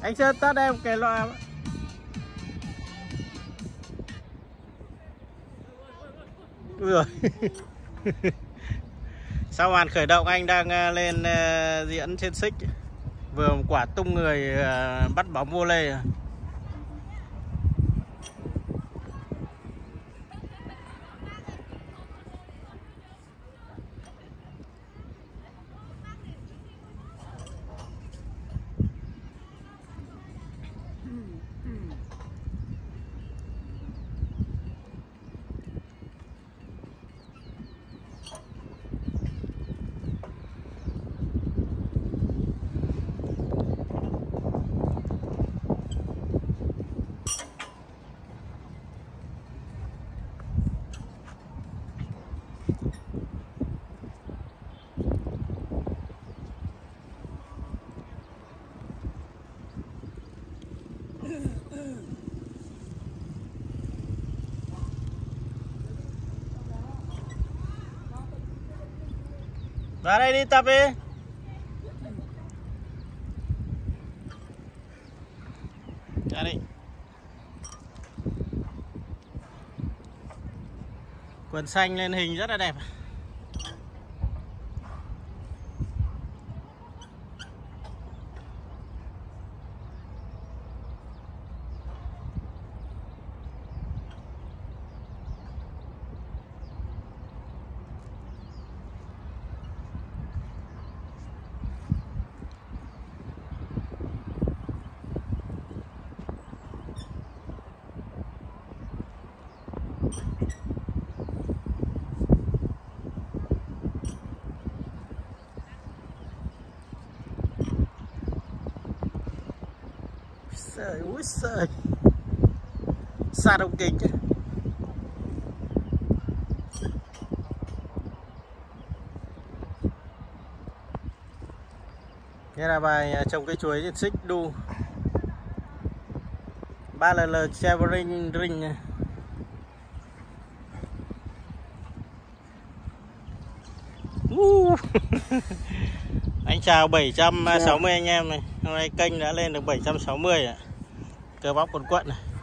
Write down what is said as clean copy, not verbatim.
Anh Sơn tắt em cái loa. Ui rồi. Sau màn khởi động anh đang lên diễn trên xích. Vừa một quả tung người bắt bóng vô lê. Vào đây đi tập đi. Ra đi. Quần xanh lên hình rất là đẹp. Trời ơi trời. Xa đông kính. Đây là bài trồng cây chuối trên xích đu 3LL Traveling Ring. Anh chào 760 anh em này. Hôm nay kênh đã lên được 760 ạ. Cơ bắp quần quận này.